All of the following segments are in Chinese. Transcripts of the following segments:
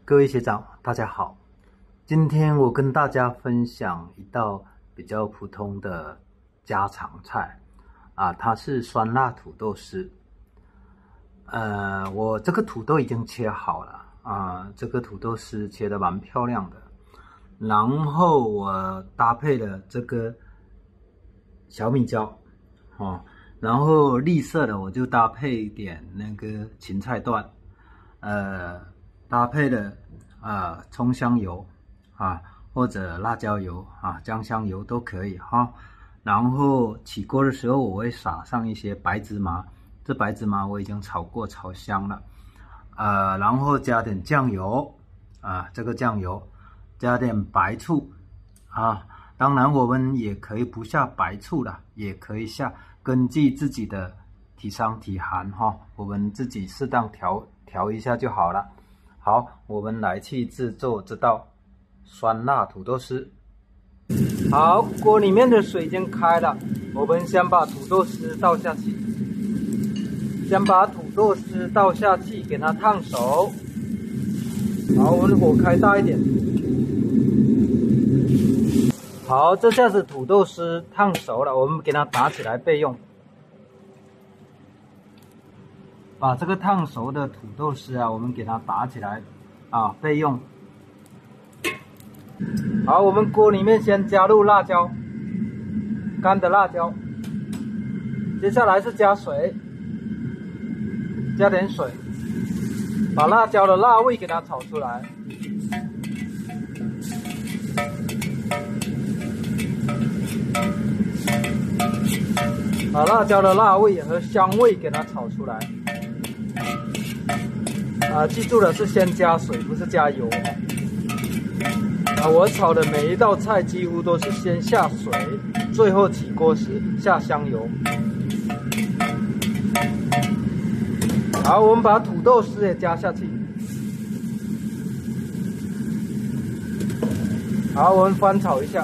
各位学长，大家好。今天我跟大家分享一道比较普通的家常菜它是酸辣土豆丝。我这个土豆已经切好了这个土豆丝切得蛮漂亮的。然后我搭配了这个小米椒然后绿色的我就搭配一点那个芹菜段，搭配了葱香油或者辣椒油姜香油都可以然后起锅的时候我会撒上一些白芝麻，这白芝麻我已经炒过炒香了，然后加点酱油这个酱油加点白醋当然我们也可以不下白醋了，也可以下，根据自己的体伤体寒我们自己适当调一下就好了。好，我们来去制作这道酸辣土豆丝。好，锅里面的水已经开了，我们先把土豆丝倒下去，给它烫熟。好，我们火开大一点。好，这下子土豆丝烫熟了，我们给它打起来备用。把这个烫熟的土豆丝我们给它打起来备用。好，我们锅里面先加入辣椒，干的辣椒，接下来是加水，加点水，把辣椒的辣味给它炒出来。把辣椒的辣味和香味给它炒出来。记住了，是先加水，不是加油我炒的每一道菜几乎都是先下水，最后起锅时下香油。好，我们把土豆丝也加下去。好，我们翻炒一下。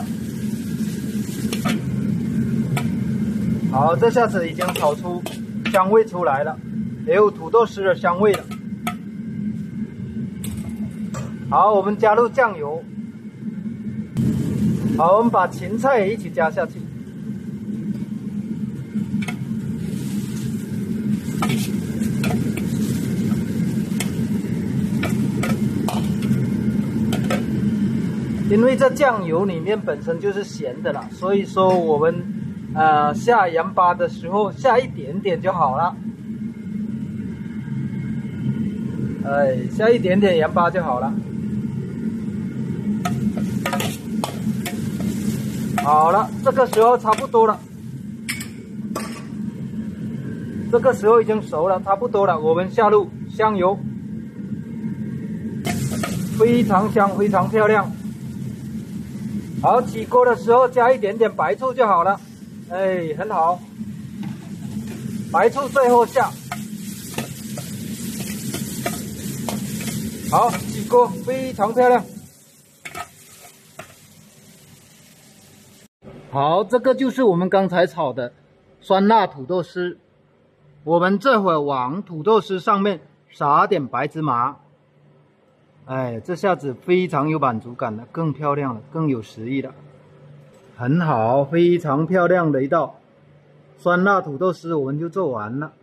好，这下子已经炒出香味出来了，也有土豆丝的香味了。好，我们加入酱油。好，我们把芹菜也一起加下去。因为这酱油里面本身就是咸的了，所以说我们下盐巴的时候下一点点就好了。下一点点盐巴就好了。好了，这个时候差不多了。这个时候已经熟了，差不多了。我们下入香油，非常香，非常漂亮。好，起锅的时候加一点点白醋就好了。很好。白醋最后下。好，起锅，非常漂亮。好，这个就是我们刚才炒的酸辣土豆丝。我们这会儿往土豆丝上面撒点白芝麻，这下子非常有满足感了，更漂亮了，更有食欲了，很好，非常漂亮的一道酸辣土豆丝，我们就做完了。